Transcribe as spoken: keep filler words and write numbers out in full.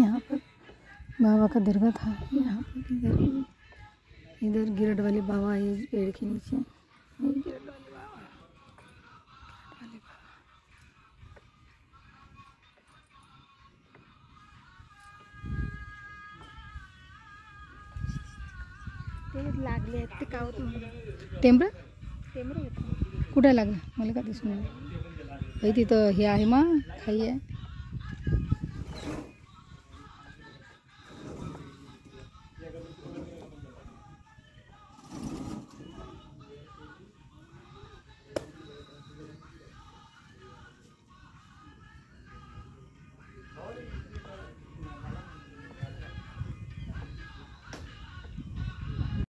यहाँ पर बाबा का दरगाह था। यहाँ पर इधर इधर गिरड वाले बाबा है पेड़ के नीचे। ये गिरड वाले बाबा, गिरड वाले बाबा लागले ते का होतं टेंबरा टेंबरा कुठे लागलं मला का दिसून नाही. तिथं हे आहे मा खाई आहे.